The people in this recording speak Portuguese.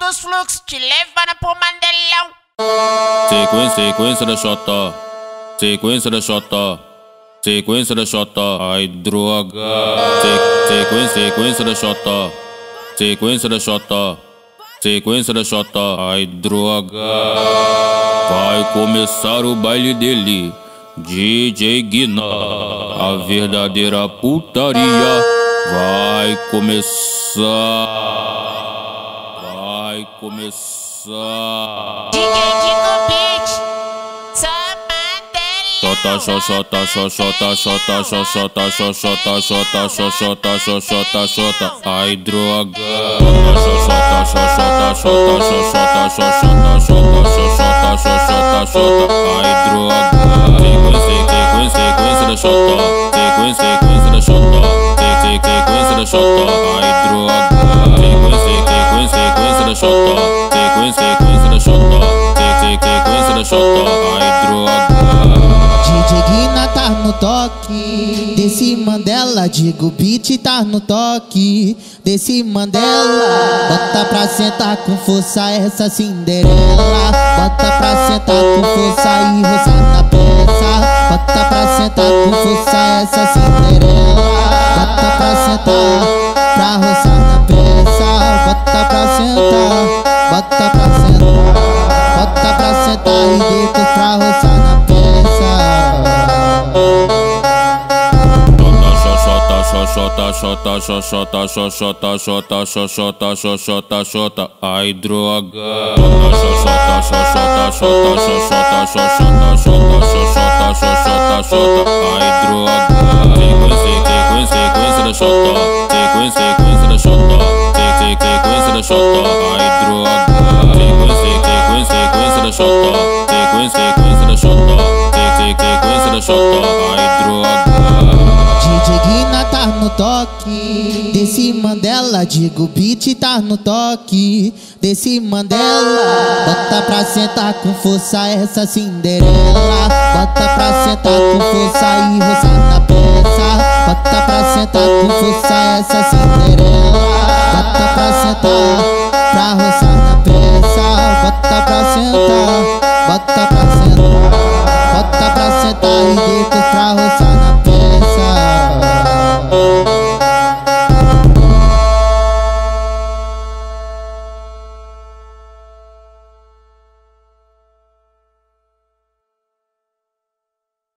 dos fluxos, te levando pro Mandelão. Sequência da Xota, sequência da Xota, sequência da Xota, ai droga. Sequência da Xota, sequência da Xota, sequência da Xota, ai droga. Vai começar o baile dele, DJ Guina, a verdadeira putaria vai começar. Vai começar. DJ Digo Beat, só Mandelão. Xota, ai droga. Ai droga. Sequência da Xota, sequência da Xota, sequência da Xota, ai droga. Sequência da Xota, sequência da Xota, sequência da Xota, ai droga. DJ Guina tá no toque desse Mandela, Digo Beat tá no toque desse Mandela. Bota pra sentar com força essa Cinderela, bota pra sentar com força e roçar na peça. Bota pra sentar com força essa Cinderela, bota pra sentar pra roçar na peça. Bota pra sentar, bota pra sentar, bota pra sentar e depois pra roçar na peça. Xota, ai droga. Xota, ai droga. Sequência da Xota, sequência da Xota, sequência da Xota, ai droga. Sequência da Xota, sequência da Xota, sequência da Xota, ai droga. DJ Guina tá no toque desse Mandela, Digo Beat tá no toque desse Mandela. Bota pra sentar com força essa Cinderela, bota pra sentar com força e roçar na peça. Bota pra sentar com força essa